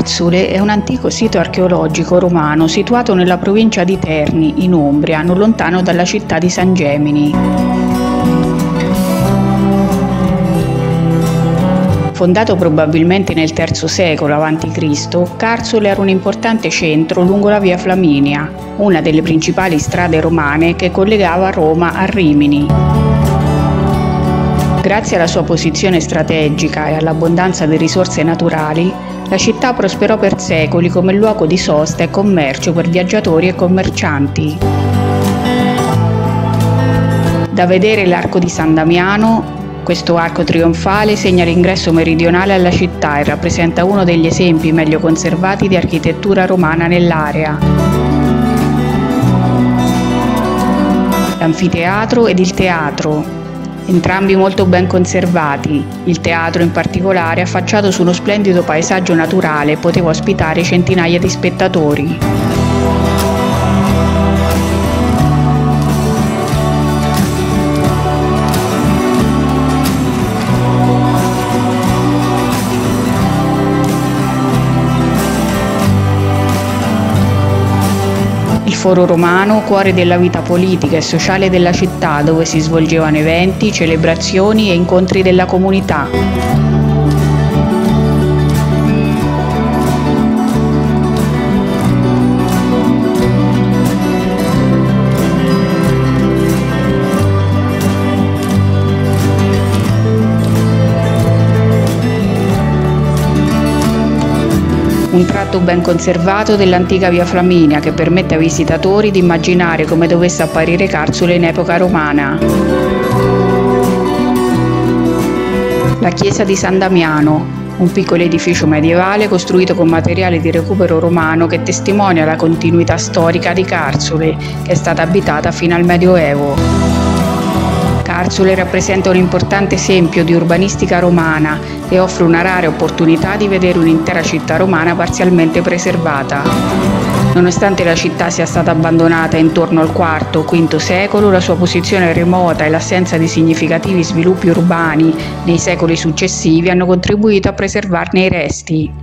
Carsule è un antico sito archeologico romano situato nella provincia di Terni, in Umbria, non lontano dalla città di San Gemini. Fondato probabilmente nel III secolo a.C., Carsule era un importante centro lungo la via Flaminia, una delle principali strade romane che collegava Roma a Rimini. Grazie alla sua posizione strategica e all'abbondanza di risorse naturali, la città prosperò per secoli come luogo di sosta e commercio per viaggiatori e commercianti. Da vedere l'Arco di San Damiano. Questo arco trionfale segna l'ingresso meridionale alla città e rappresenta uno degli esempi meglio conservati di architettura romana nell'area. L'anfiteatro ed il teatro, entrambi molto ben conservati. Il teatro in particolare, affacciato su uno splendido paesaggio naturale, poteva ospitare centinaia di spettatori. Il Foro Romano, cuore della vita politica e sociale della città, dove si svolgevano eventi, celebrazioni e incontri della comunità. Un tratto ben conservato dell'antica via Flaminia che permette ai visitatori di immaginare come dovesse apparire Carsule in epoca romana. La chiesa di San Damiano, un piccolo edificio medievale costruito con materiali di recupero romano che testimonia la continuità storica di Carsule, che è stata abitata fino al Medioevo. Carsule rappresenta un importante esempio di urbanistica romana e offre una rara opportunità di vedere un'intera città romana parzialmente preservata. Nonostante la città sia stata abbandonata intorno al IV-V secolo, la sua posizione remota e l'assenza di significativi sviluppi urbani nei secoli successivi hanno contribuito a preservarne i resti.